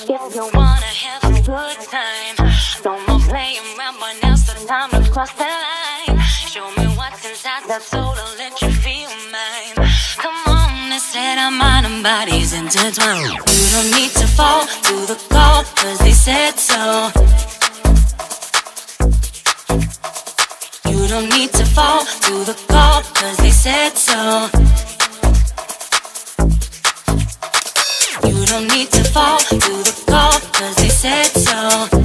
If you wanna have a good time, no more playing around, but now's the time to cross the line. Show me what's inside that soul, I'll let you feel mine. Come on, let's set our mind and bodies intertwined. You don't need to fall to the call, cause they said so. You don't need to fall to the call, cause they said so. You don't need to fall to the call, cause they said so.